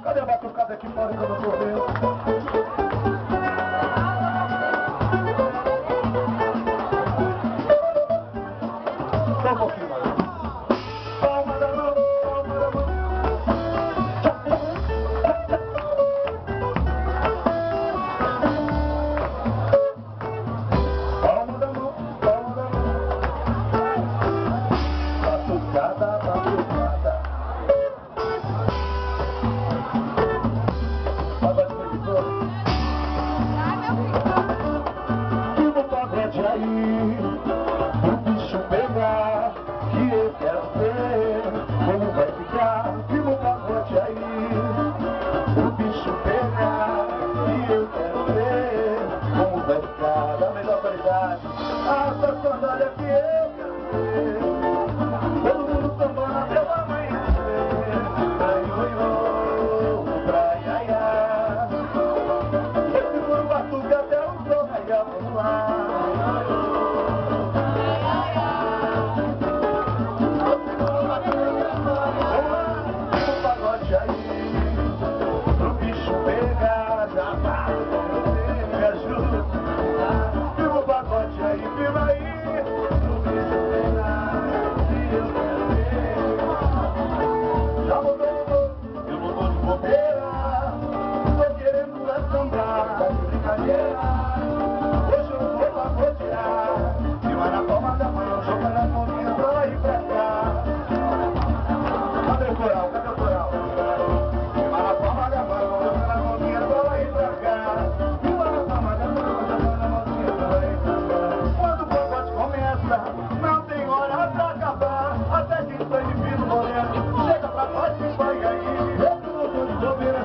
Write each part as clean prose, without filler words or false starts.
Cadê a batucada aqui fora que eu não tô vendo? Só um pouquinho mais. Palma da mão, palma da mão. Palma da mão, palma da mão. Batucada, batucada. Pagode produtor. E no pagode aí, o bicho pegar, que eu quero ver como vai ficar. E no pagode aí, o bicho pegar, que eu quero ver como vai ficar. Da melhor qualidade, essa sandália que eu quero ver. Todo mundo sambando até o amanhecer. Pra ioiô, pra iaiá. Eu seguro o batuque até o sol raiar, vamos lá. Hoje eu vou pagodear, e lá na palma da mão, jogando as mãozinhas pra lá e pra cá. Cadê o coral? Cadê o coral? E lá na palma da mão, jogando as mãozinhas pra lá e pra cá. E lá na palma da mão, jogando as mãozinhas pra lá e pra cá. Quando o pagode começa, não tem hora pra acabar. Até que o sangue fino moreno chega pra nós e vai aí. Eu tô de bobeira.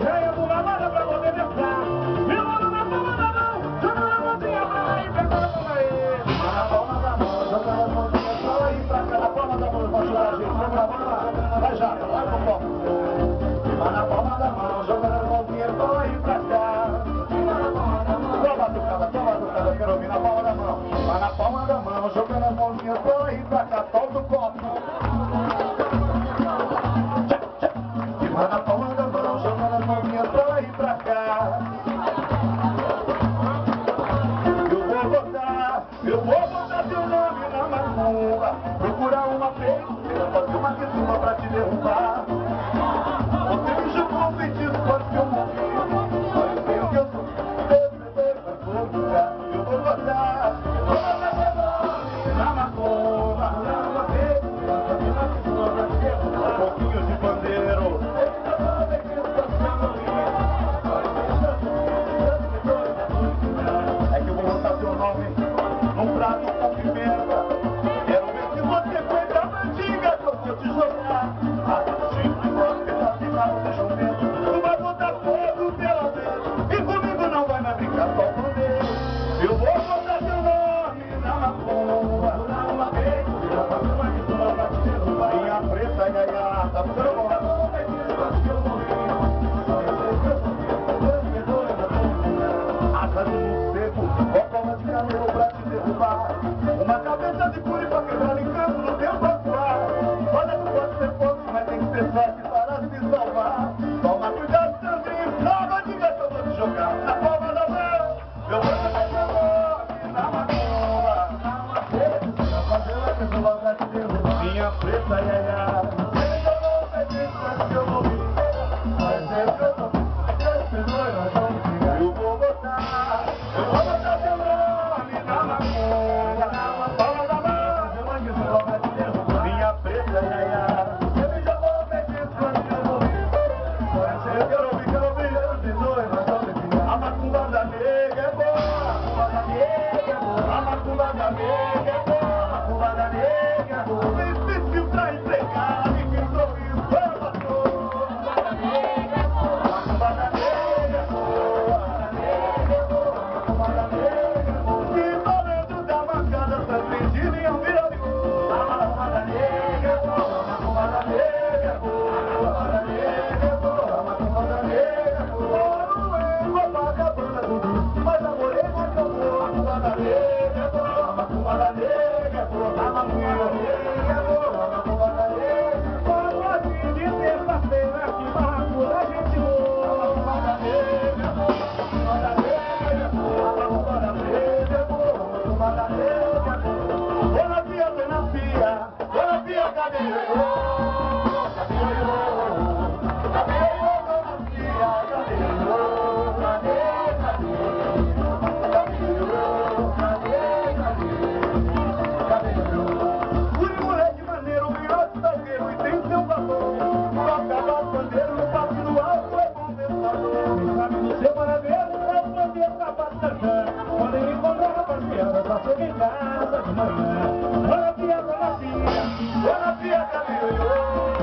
Semana dele, pra poder acabar de cantar. Quando ele encontrou a parceira, só chega em casa de manhã. Olha a pia, cadê o